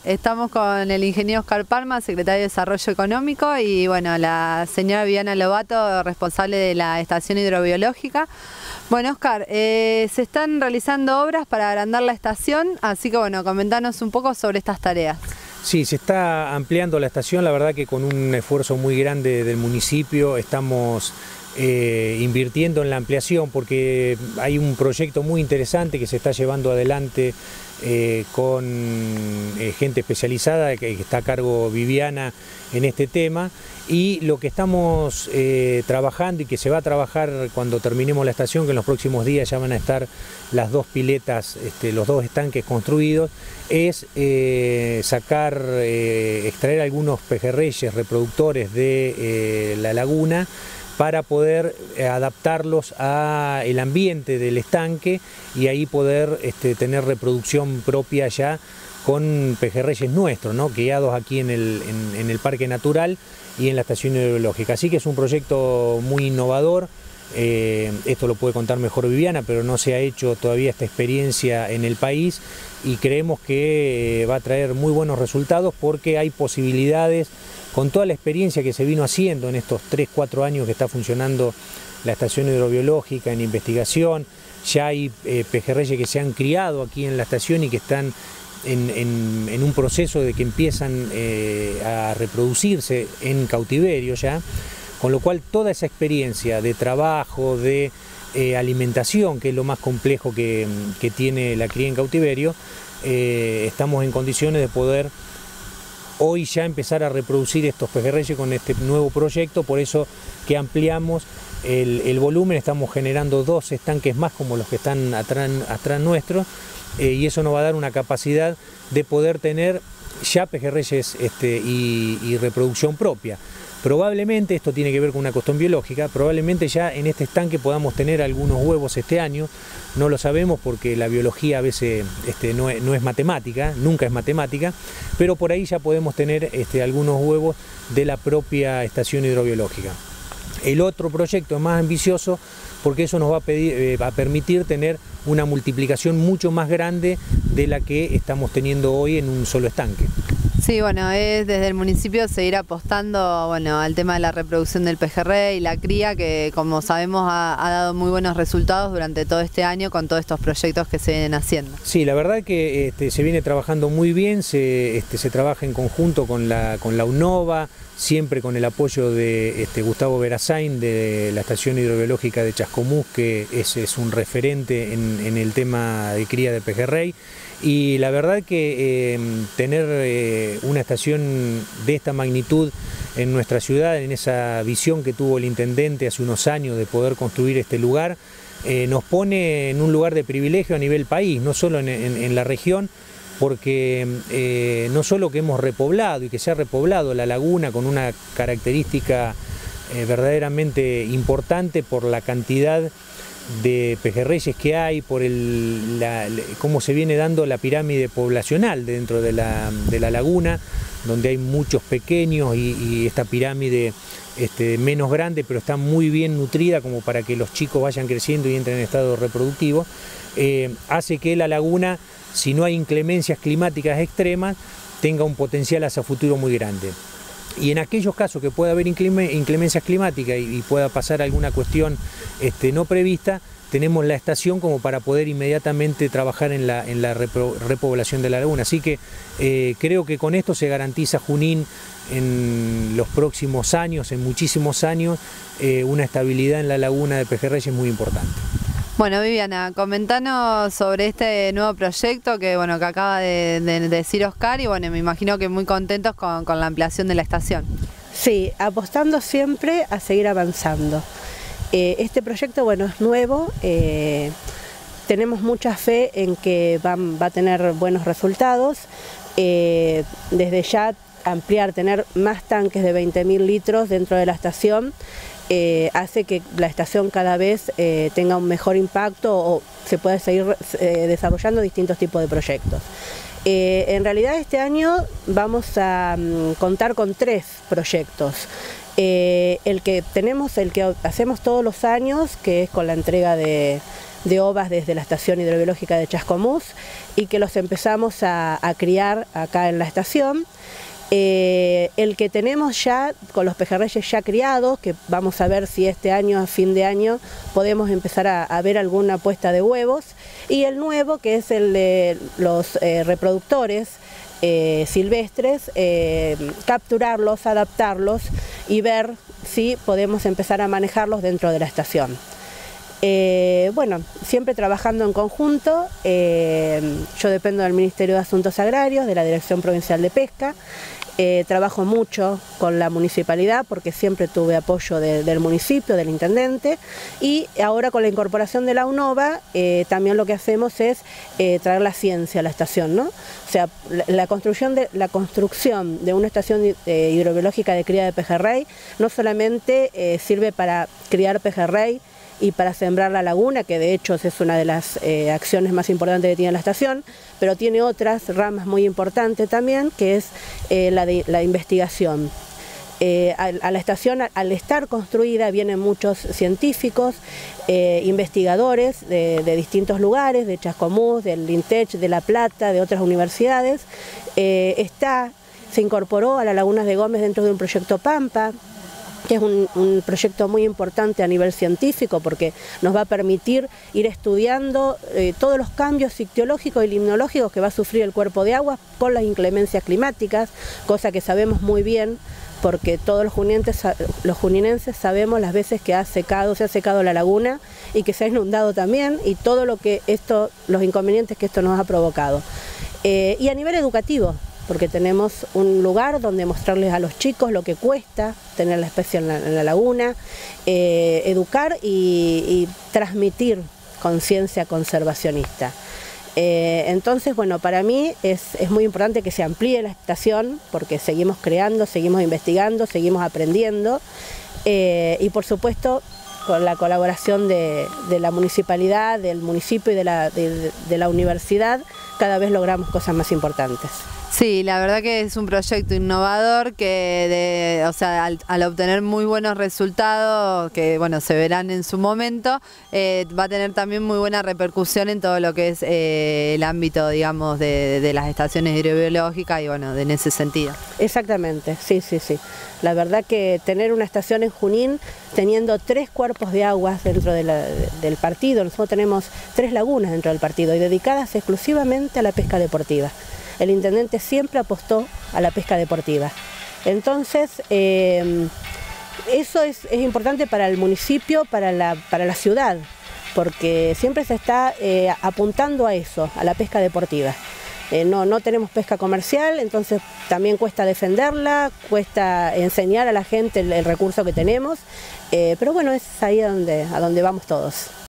Estamos con el ingeniero Oscar Palma, secretario de Desarrollo Económico, y bueno, la señora Viviana Lobato, responsable de la estación hidrobiológica. Bueno, Oscar, se están realizando obras para agrandar la estación, así que bueno, comentanos un poco sobre estas tareas. Sí, se está ampliando la estación, la verdad que con un esfuerzo muy grande del municipio estamos invirtiendo en la ampliación porque hay un proyecto muy interesante que se está llevando adelante con gente especializada que está a cargo Viviana en este tema, y lo que estamos trabajando y que se va a trabajar cuando terminemos la estación, que en los próximos días ya van a estar las dos piletas, los dos estanques construidos, es extraer algunos pejerreyes reproductores de la laguna para poder adaptarlos al ambiente del estanque y ahí poder tener reproducción propia ya con pejerreyes nuestros, ¿no?, criados aquí en el Parque Natural y en la estación hidrobiológica. Así que es un proyecto muy innovador. Esto lo puede contar mejor Viviana, pero no se ha hecho todavía esta experiencia en el país y creemos que va a traer muy buenos resultados porque hay posibilidades, con toda la experiencia que se vino haciendo en estos 3-4 años que está funcionando la estación hidrobiológica en investigación. Ya hay pejerreyes que se han criado aquí en la estación y que están en un proceso de que empiezan a reproducirse en cautiverio ya, con lo cual toda esa experiencia de trabajo, de alimentación, que es lo más complejo que tiene la cría en cautiverio, estamos en condiciones de poder hoy ya empezar a reproducir estos pejerreyes con este nuevo proyecto. Por eso que ampliamos el volumen, estamos generando 2 estanques más como los que están atrás nuestro, y eso nos va a dar una capacidad de poder tener ya pejerreyes y reproducción propia. Probablemente, esto tiene que ver con una cuestión biológica, probablemente ya en este estanque podamos tener algunos huevos este año. No lo sabemos porque la biología a veces no es matemática, nunca es matemática, pero por ahí ya podemos tener algunos huevos de la propia estación hidrobiológica. El otro proyecto es más ambicioso porque eso nos va a permitir tener una multiplicación mucho más grande de la que estamos teniendo hoy en un solo estanque. Sí, bueno, es desde el municipio seguir apostando, bueno, al tema de la reproducción del pejerrey y la cría, que como sabemos ha dado muy buenos resultados durante todo este año con todos estos proyectos que se vienen haciendo. Sí, la verdad que se viene trabajando muy bien, se trabaja en conjunto con la UNOVA, siempre con el apoyo de Gustavo Verazain de la estación hidrobiológica de Chascomús, que es un referente en el tema de cría de pejerrey. Y la verdad que tener una estación de esta magnitud en nuestra ciudad, en esa visión que tuvo el intendente hace unos años de poder construir este lugar, nos pone en un lugar de privilegio a nivel país, no solo en la región, porque no solo que hemos repoblado y que se ha repoblado la laguna con una característica verdaderamente importante por la cantidad de pejerreyes que hay, por cómo se viene dando la pirámide poblacional dentro de la laguna, donde hay muchos pequeños y esta pirámide menos grande, pero está muy bien nutrida como para que los chicos vayan creciendo y entren en estado reproductivo, hace que la laguna, si no hay inclemencias climáticas extremas, tenga un potencial hacia futuro muy grande. Y en aquellos casos que pueda haber inclemencias climáticas y pueda pasar alguna cuestión no prevista, tenemos la estación como para poder inmediatamente trabajar en la repoblación de la laguna. Así que creo que con esto se garantiza Junín en los próximos años, en muchísimos años, una estabilidad en la laguna de pejerreyes muy importante. Bueno, Viviana, comentanos sobre este nuevo proyecto que acaba de decir Oscar, y bueno, me imagino que muy contentos con la ampliación de la estación. Sí, apostando siempre a seguir avanzando. Este proyecto, es nuevo, tenemos mucha fe en que va a tener buenos resultados. Desde ya ampliar, tener más tanques de 20.000 litros dentro de la estación, hace que la estación cada vez tenga un mejor impacto o se pueda seguir desarrollando distintos tipos de proyectos. En realidad este año vamos a contar con 3 proyectos. El que hacemos todos los años, que es con la entrega de de ovas desde la estación hidrobiológica de Chascomús y que los empezamos a criar acá en la estación. El que tenemos ya con los pejerreyes ya criados, que vamos a ver si este año, a fin de año, podemos empezar a ver alguna puesta de huevos, y el nuevo, que es el de los reproductores silvestres, capturarlos, adaptarlos y ver si podemos empezar a manejarlos dentro de la estación. Bueno, siempre trabajando en conjunto. Yo dependo del Ministerio de Asuntos Agrarios, de la Dirección Provincial de Pesca. Trabajo mucho con la municipalidad porque siempre tuve apoyo del municipio, del intendente, y ahora con la incorporación de la UNOVA también lo que hacemos es traer la ciencia a la estación, ¿no? O sea, la construcción de una estación hidrobiológica de cría de pejerrey no solamente sirve para criar pejerrey y para sembrar la laguna, que de hecho es una de las acciones más importantes que tiene la estación, pero tiene otras ramas muy importantes también, que es la investigación. A la estación, al estar construida, vienen muchos científicos, investigadores de distintos lugares, de Chascomús, del INTECH, de La Plata, de otras universidades. Se incorporó a las lagunas de Gómez dentro de un proyecto Pampa, que es un proyecto muy importante a nivel científico porque nos va a permitir ir estudiando todos los cambios ictiológicos y limnológicos que va a sufrir el cuerpo de agua con las inclemencias climáticas, cosa que sabemos muy bien porque todos los juninenses sabemos las veces que se ha secado la laguna y que se ha inundado también, y todo lo que los inconvenientes que esto nos ha provocado. Y a nivel educativo, porque tenemos un lugar donde mostrarles a los chicos lo que cuesta tener la especie en la laguna, educar y transmitir conciencia conservacionista. Entonces, bueno, para mí es muy importante que se amplíe la estación, porque seguimos creando, seguimos investigando, seguimos aprendiendo, y por supuesto con la colaboración de la municipalidad, del municipio y de la universidad, cada vez logramos cosas más importantes. Sí, la verdad que es un proyecto innovador que, al obtener muy buenos resultados, que bueno, se verán en su momento, va a tener también muy buena repercusión en todo lo que es el ámbito, digamos, de las estaciones hidrobiológicas y bueno, en ese sentido. Exactamente, sí. La verdad que tener una estación en Junín, teniendo 3 cuerpos de aguas dentro del partido, nosotros tenemos 3 lagunas dentro del partido y dedicadas exclusivamente a la pesca deportiva. El intendente siempre apostó a la pesca deportiva. Entonces, eso es importante para el municipio, para la ciudad, porque siempre se está apuntando a eso, a la pesca deportiva. No tenemos pesca comercial, entonces también cuesta defenderla, cuesta enseñar a la gente el recurso que tenemos, pero bueno, es ahí a donde vamos todos.